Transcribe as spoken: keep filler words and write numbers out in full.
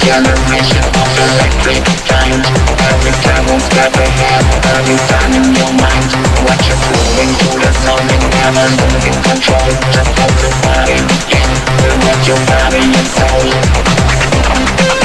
generation of electric giant. Every devil's got a head, every time in your mind. What you're flowing to the zone, never losing control. Just hold the body in, with what your body and soul.